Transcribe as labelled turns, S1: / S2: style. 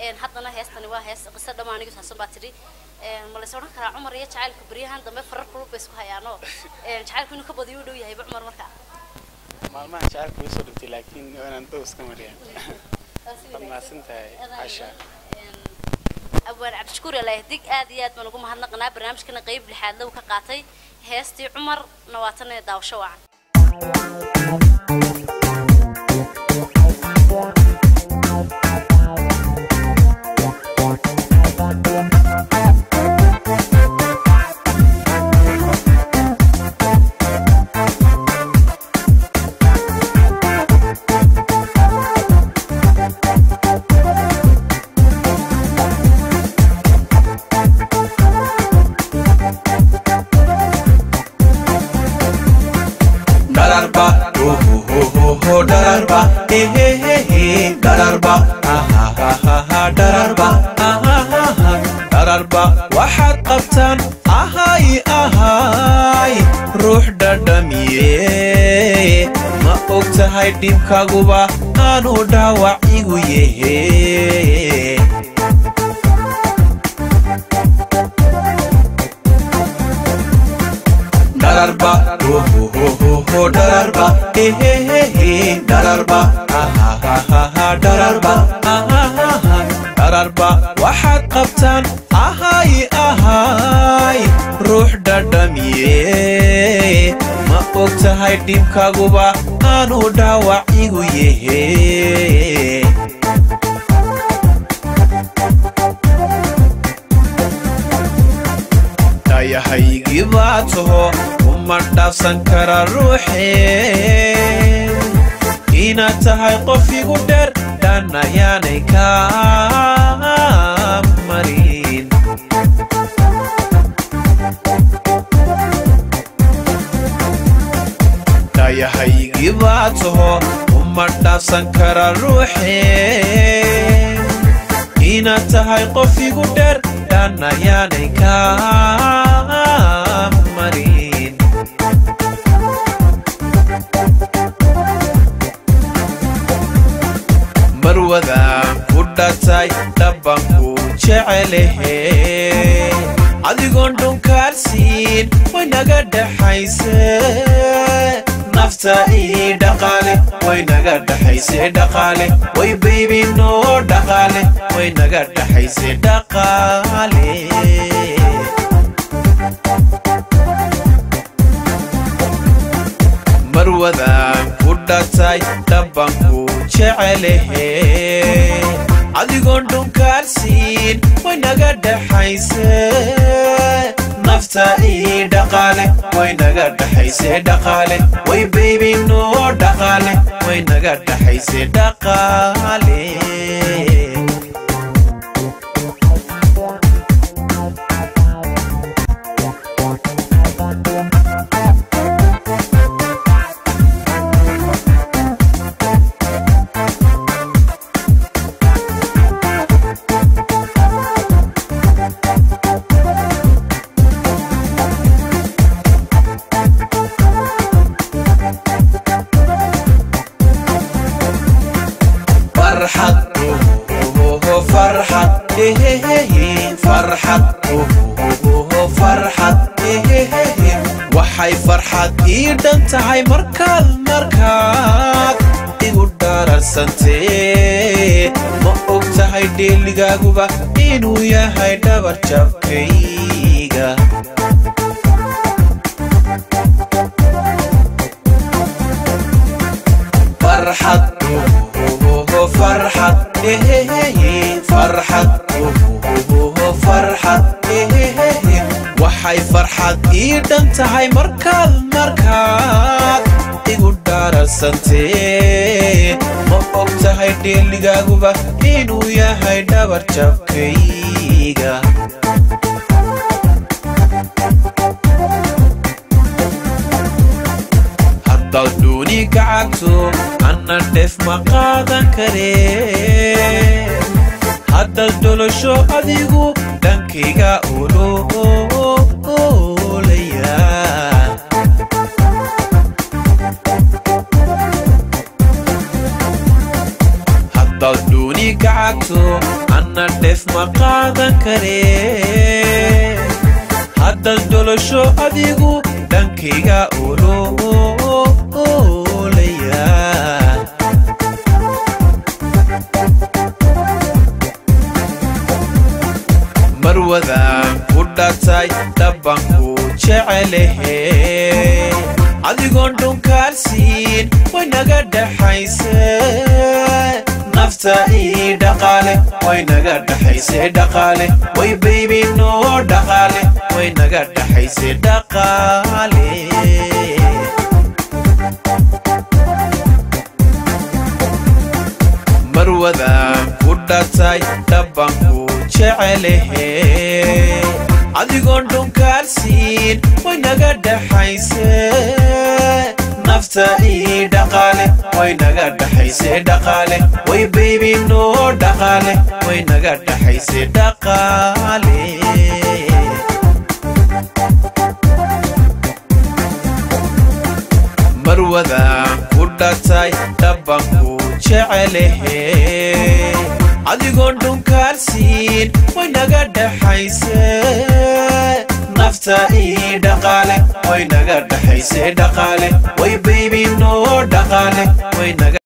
S1: حطنا هيستني وهيست قصة ما نيجي حسب باتري ملصقنا كرا عمر يجعل كبريهان دم فرق كله بس كهيانو جعل كأنه كبديو دو يهيب عمر مركا
S2: ما جعل كويس ودتي لكن أنا نتوس كمريان ما سنتهاي عشاء
S1: أول عبد الشكور الله يهديك آديات من نقوم هنقنا برنامج كنا قريب لحد لو كقاطي هيستي عمر نواتنا داو شوعا
S3: dararba waxaad qabtaan ahay ruux dhadhamiye ma og tahay dhibkaaguba aanu dhaawac igu yehe dararba dararba dararba dararba dararba waxaad qabtaan ahay ruux dhadhamiye ma og tahay dhibkaaguba aanu dhaawac igu yehe dayahaygii baa taho uma dhaafsan kara ruuxee inaad tahay qof igu dheer dhanayaanay kaa marin dayahaygii baa taho uma dhaafsan kara ruuxee inaad tahay qof igu dheer dhanayaanay kaa marin marwadaan ku dhatay dhabanku jecelehe adigoon dhunkaarsiin way naga dhaxayse nafta ii dhaqaale way naga dhaxayse dhaqaale way baby noo dhaqaale way naga dhaxayse dhaqaale marwadaan ku dhatay dhabanku jecelehe adigoon dhunkaarsiin way naga dhaxayse nafta ii dhaqaale way naga dhaxayse dhaqaale way baby noo dhaqaale way naga dhaxayse dhaqaale farxad waxay farxad ii dhan tahay markaad igu dhararsantee ma og tahay dheeligaaguba inuu yahay dhabar jabkayga farxad farxad waxay farxad ii dhan tahay markaad igu dhararsantee ma og tahay dheeligaaguba inuu yahay dhabar jabkayga haddaad duuni kacagto anna dhef ma qaadan karee haddaad nolosho adigu dhankayga ololaya haddaad duuni kacagto أنا دف مقادا كري هذا الدولشو أديقو دانكيغا أولوليا مروذان كوداتاي دبانكو جعله أديقون دون كارسين وينغا دحايسة نفتا إي دقالي وينغا دحايسة دقالي وي بيبي نو دقالي وينغا دحايسة دقالي مروذان كوداتاي دبانكو جعله أديقون دون كارسين وينغا دحايسة نفتا إي دقالي وينغا دحايسة دقالي وي بيبي نو دقالي وينغا دحايسة دقالي مروذان كوداتاي دبانكو جعله أديقون دون كارسين وينغا دحايسة نفتا إي دقالي وينغا دحايسة دقالي وي بيبي نو دقالي وينغا